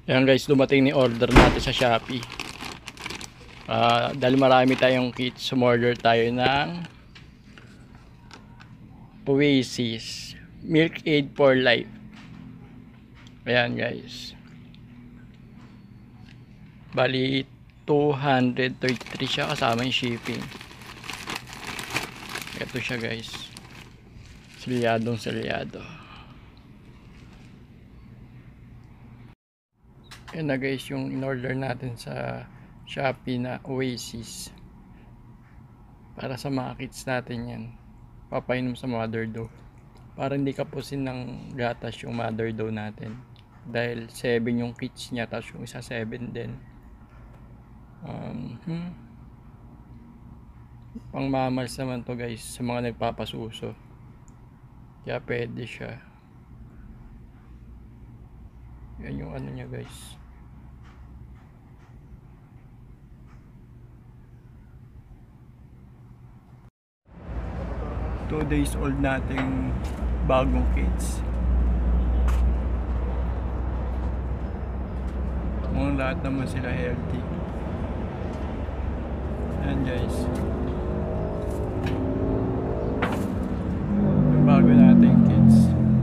Ayan guys, dumating ni order natin sa Shopee. Dahil marami tayong kits, sumorder tayo ng Oasis Milk Aid for Life. Ayan guys, bali 233 siya kasama yung shipping. Ito siya guys, selyadong selyado. Ayan na guys yung in-order natin sa Shopee na Oasis. Para sa mga kids natin yan, papainom sa mother dough, para hindi kapusin ng gatas yung mother dough natin, dahil 7 yung kids niya, tapos yung isa 7 din. Pang mamals naman to guys, sa mga nagpapasuso, kaya pwede siya. Yan yung ano niya guys. Two days old nating bagong kids. Mukhang lahat naman sila healthy. Ayan guys, yung bago nating kids.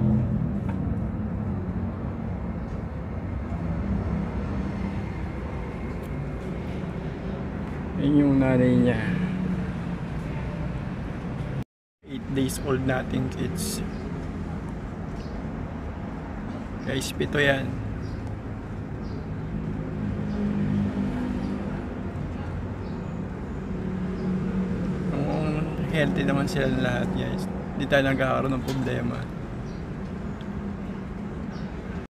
Yan yung nanay niya. 8 days old nating kids. Guys, 7 yan. Healthy naman sila lahat guys. Hindi tayo nagkakaroon ng problema.